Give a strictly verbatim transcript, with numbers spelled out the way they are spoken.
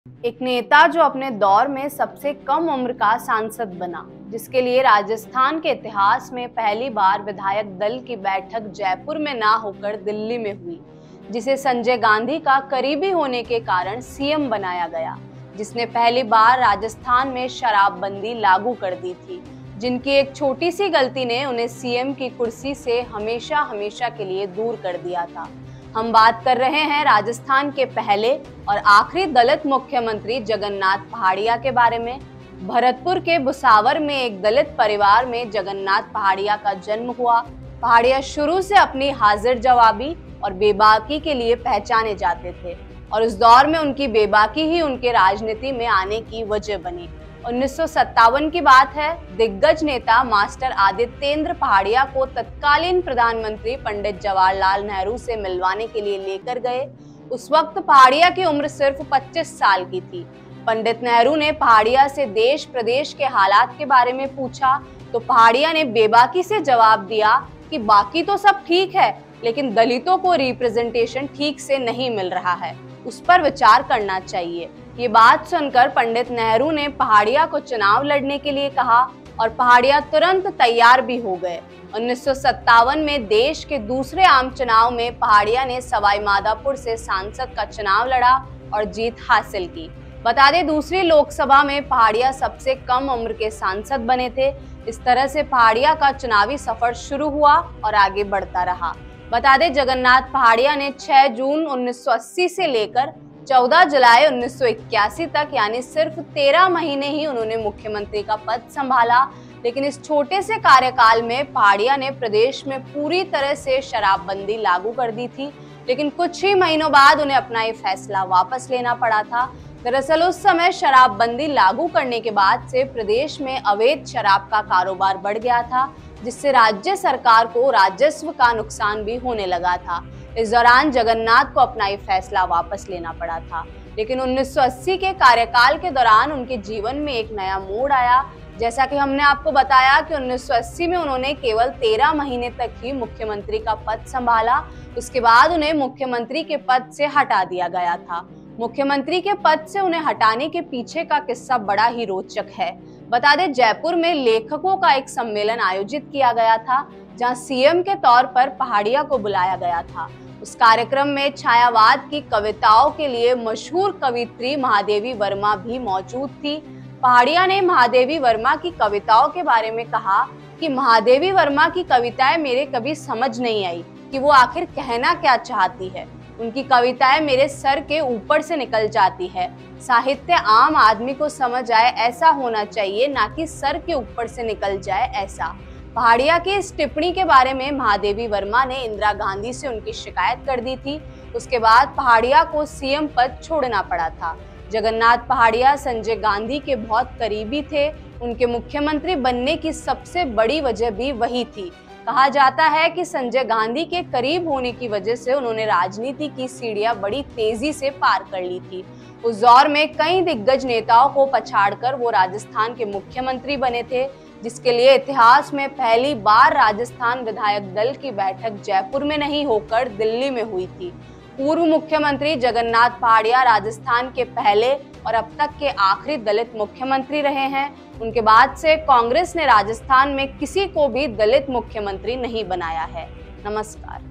एक नेता जो अपने दौर में सबसे कम उम्र का सांसद बना, जिसके लिए राजस्थान के इतिहास में पहली बार विधायक दल की बैठक जयपुर में ना होकर दिल्ली में हुई, जिसे संजय गांधी का करीबी होने के कारण सीएम बनाया गया, जिसने पहली बार राजस्थान में शराबबंदी लागू कर दी थी, जिनकी एक छोटी सी गलती ने उन्हें सीएम की कुर्सी से हमेशा हमेशा के लिए दूर कर दिया था। हम बात कर रहे हैं राजस्थान के पहले और आखिरी दलित मुख्यमंत्री जगन्नाथ पहाड़िया के बारे में। भरतपुर के भुसावर में एक दलित परिवार में जगन्नाथ पहाड़िया का जन्म हुआ। पहाड़िया शुरू से अपनी हाजिर जवाबी और बेबाकी के लिए पहचाने जाते थे और उस दौर में उनकी बेबाकी ही उनके राजनीति में आने की वजह बनी। उन्नीस सौ सत्तावन की बात है। दिग्गज नेता मास्टर आदित्येंद्र पहाड़िया को तत्कालीन प्रधानमंत्री पंडित जवाहरलाल नेहरू से मिलवाने के लिए लेकर गए। उस वक्त पहाड़िया की उम्र सिर्फ पच्चीस साल की थी। पंडित नेहरू ने पहाड़िया से देश प्रदेश के हालात के बारे में पूछा तो पहाड़िया ने बेबाकी से जवाब दिया कि बाकी तो सब ठीक है, लेकिन दलितों को रिप्रेजेंटेशन ठीक से नहीं मिल रहा है, उस पर विचार करना चाहिए। ये बात सुनकर पंडित नेहरू ने पहाड़िया को चुनाव लड़ने के लिए कहा और पहाड़िया तुरंत तैयार भी हो गए। उन्नीस सौ सत्तावन में देश के दूसरे आम चुनाव में पहाड़िया ने सवाई माधोपुर से सांसद का चुनाव लड़ा और जीत हासिल की। बता दें, दूसरी लोकसभा में पहाड़िया सबसे कम उम्र के सांसद बने थे। इस तरह से पहाड़िया का चुनावी सफर शुरू हुआ और आगे बढ़ता रहा। बता दें, जगन्नाथ पहाड़िया ने छह जून उन्नीस सौ अस्सी से लेकर चौदह जुलाई उन्नीस सौ इक्यासी तक यानी सिर्फ तेरह महीने ही उन्होंने मुख्यमंत्री का पद संभाला। लेकिन इस छोटे से कार्यकाल में पहाड़िया ने प्रदेश में पूरी तरह से शराबबंदी लागू कर दी थी, लेकिन कुछ ही महीनों बाद उन्हें अपना ये फैसला वापस लेना पड़ा था। दरअसल उस समय शराबबंदी लागू करने के बाद से प्रदेश में अवैध शराब का कारोबार बढ़ गया था, जिससे राज्य सरकार को राजस्व का नुकसान भी होने लगा था। इस दौरान जगन्नाथ को अपना ये फैसला वापस लेना पड़ा था। लेकिन उन्नीस सौ अस्सी के कार्यकाल के दौरान उनके जीवन में एक नया मोड़ आया। जैसा कि हमने आपको बताया कि उन्नीस सौ अस्सी में उन्होंने केवल तेरह महीने तक ही मुख्यमंत्री का पद संभाला। उसके बाद उन्हें मुख्यमंत्री के पद से हटा दिया गया था। मुख्यमंत्री के पद से उन्हें हटाने के पीछे का किस्सा बड़ा ही रोचक है। बता दें, जयपुर में लेखकों का एक सम्मेलन आयोजित किया गया था, जहां सीएम के तौर पर पहाड़िया को बुलाया गया था। उस कार्यक्रम में छायावाद की कविताओं के लिए मशहूर कवित्री महादेवी वर्मा भी मौजूद थी। पहाड़िया ने महादेवी वर्मा की कविताओं के बारे में कहा कि महादेवी वर्मा की कविताएं मेरे कभी समझ नहीं आई कि वो आखिर कहना क्या चाहती है। उनकी कविताएं मेरे सर के ऊपर से निकल जाती है। साहित्य आम आदमी को समझ आए ऐसा होना चाहिए, ना कि सर के ऊपर से निकल जाए ऐसा। पहाड़िया की इस टिप्पणी के बारे में महादेवी वर्मा ने इंदिरा गांधी से उनकी शिकायत कर दी थी। उसके बाद पहाड़िया को सीएम पद छोड़ना पड़ा था। जगन्नाथ पहाड़िया संजय गांधी के बहुत करीबी थे। उनके मुख्यमंत्री बनने की सबसे बड़ी वजह भी वही थी। कहा जाता है कि संजय गांधी के करीब होने की वजह से उन्होंने राजनीति की सीढ़ियां बड़ी तेजी से पार कर ली थी। उस दौर में कई दिग्गज नेताओं को पछाड़कर वो राजस्थान के मुख्यमंत्री बने थे, जिसके लिए इतिहास में पहली बार राजस्थान विधायक दल की बैठक जयपुर में नहीं होकर दिल्ली में हुई थी। पूर्व मुख्यमंत्री जगन्नाथ पहाड़िया राजस्थान के पहले और अब तक के आखिरी दलित मुख्यमंत्री रहे हैं। उनके बाद से कांग्रेस ने राजस्थान में किसी को भी दलित मुख्यमंत्री नहीं बनाया है। नमस्कार।